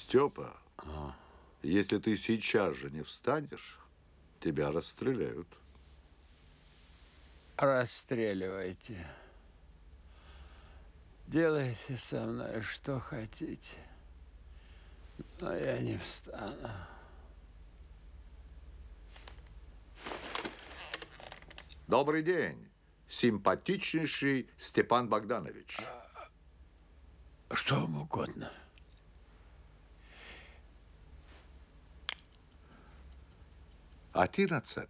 Степа, если ты сейчас же не встанешь, тебя расстреляют. Расстреливайте. Делайте со мной что хотите, но я не встану. Добрый день, симпатичнейший Степан Богданович. Что вам угодно. 11.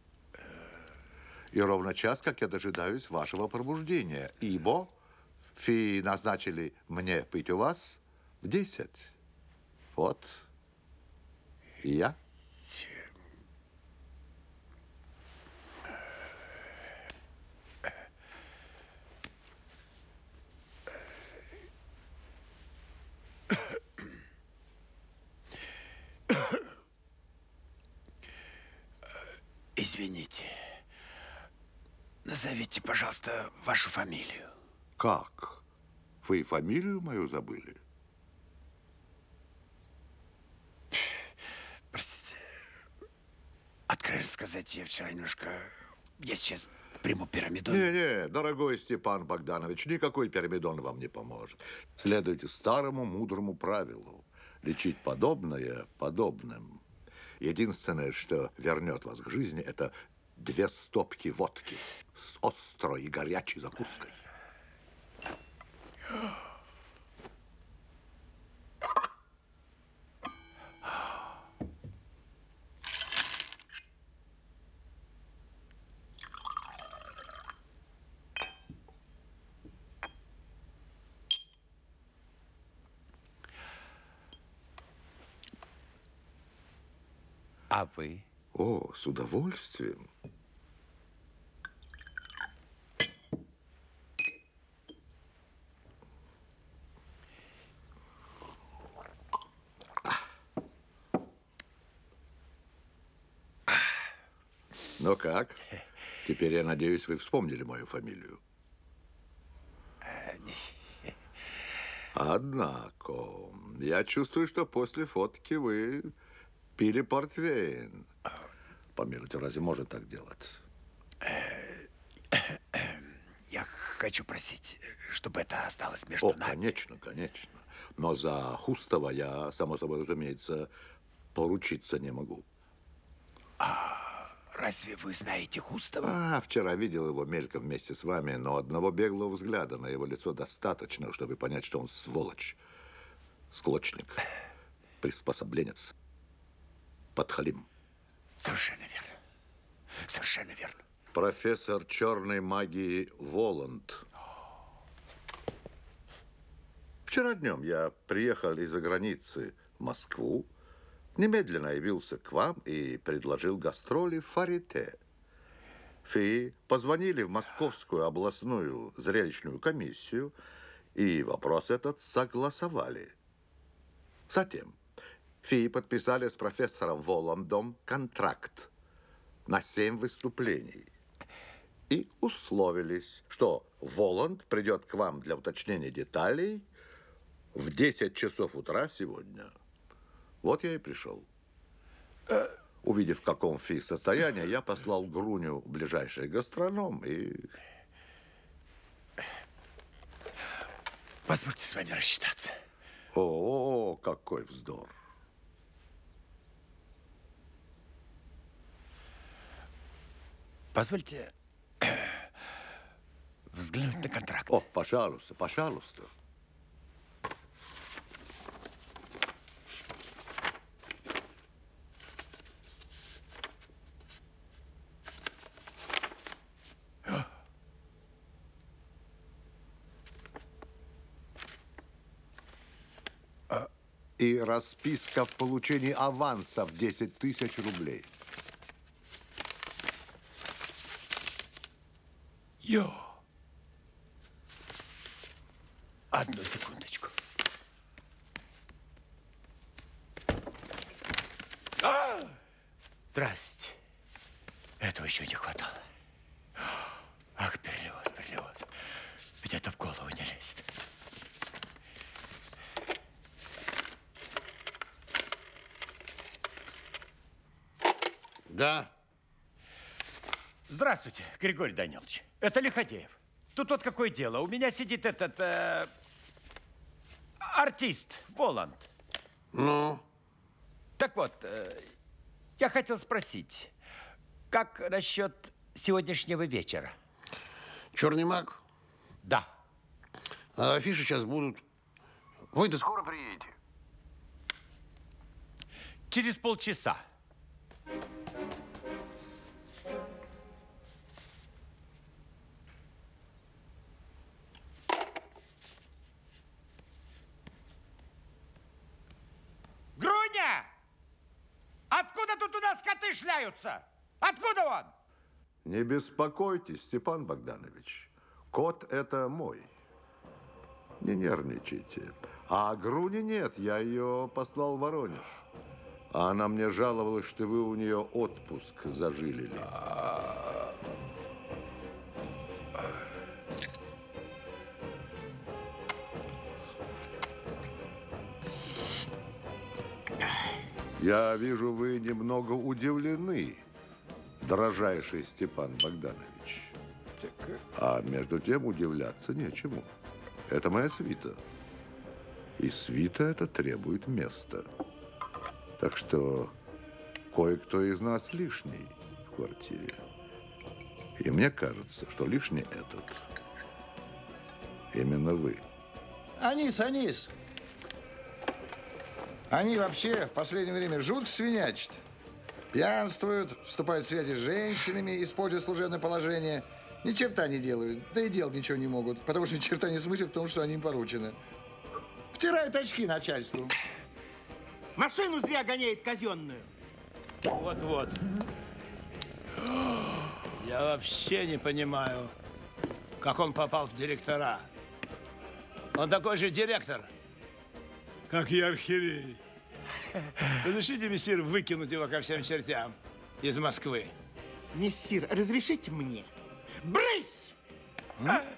И ровно час, как я дожидаюсь вашего пробуждения, ибо фи назначили мне быть у вас в 10. Вот. И я. Извините. Назовите, пожалуйста, вашу фамилию. Как? Вы фамилию мою забыли? Простите. Откровенно сказать, я вчера немножко... Я сейчас приму пирамидон. Не-не, дорогой Степан Богданович, никакой пирамидон вам не поможет. Следуйте старому мудрому правилу. Лечить подобное подобным. Единственное, что вернет вас к жизни, это 2 стопки водки с острой и горячей закуской. А вы? О, с удовольствием. Ну как? Теперь, я надеюсь, вы вспомнили мою фамилию. Однако, я чувствую, что после фотки вы пили портвейн. Помилуйте, разве можно так делать? Я хочу просить, чтобы это осталось между нами. Конечно, конечно. Но за Хустова я, само собой разумеется, поручиться не могу. Разве вы знаете Хустова? Вчера видел его мельком вместе с вами, но одного беглого взгляда на его лицо достаточно, чтобы понять, что он сволочь, склочник, приспособленец, подхалим. Совершенно верно. Совершенно верно. Профессор черной магии Воланд. Вчера днем я приехал из-за границы в Москву, немедленно явился к вам и предложил гастроли в Фарите. Фи позвонили в Московскую областную зрелищную комиссию, и вопрос этот согласовали. Затем Фи подписали с профессором Воландом контракт на 7 выступлений и условились, что Воланд придет к вам для уточнения деталей в 10 часов утра сегодня. Вот я и пришел. Увидев, в каком Фи состоянии, я послал Груню в ближайший гастроном и... Позвольте с вами рассчитаться. О, какой вздор. Позвольте взглянуть на контракт. О, пожалуйста, пожалуйста. И расписка в получении аванса в 10 000 рублей. Одну секундочку. Здрасте. Этого еще не хватало. Ах, Берлиоз, Берлиоз. Ведь это в голову не лезет. Да. Здравствуйте, Григорий Данилович. Это Лиходеев. Тут вот какое дело. У меня сидит этот артист Воланд. Ну? Так вот, я хотел спросить, как насчет сегодняшнего вечера? Черный маг? Да. А афиши сейчас будут. Вы-то скоро приедете? Через полчаса. Груня! Откуда тут у нас коты шляются? Откуда он? Не беспокойтесь, Степан Богданович. Кот – это мой. Не нервничайте. А Груни нет, я ее послал в Воронеж. А она мне жаловалась, что вы у нее отпуск зажилили. Я вижу, вы немного удивлены, дорожайший Степан Богданович. А между тем удивляться нечему. Это моя свита. И свита это требует места. Так что кое-кто из нас лишний в квартире. И мне кажется, что лишний этот. Именно вы. Анис. Они вообще в последнее время жутко свинячат. Пьянствуют, вступают в связи с женщинами, используя служебное положение. Ни черта не делают, да и делать ничего не могут, потому что ни черта не смыслят в том, что они им поручены. Втирают очки начальству. Машину зря гоняет казенную. Вот. Я вообще не понимаю, как он попал в директора. Он такой же директор, как и архиерей. Разрешите, мессир, выкинуть его ко всем чертям из Москвы? Мессир, разрешите мне? Брысь!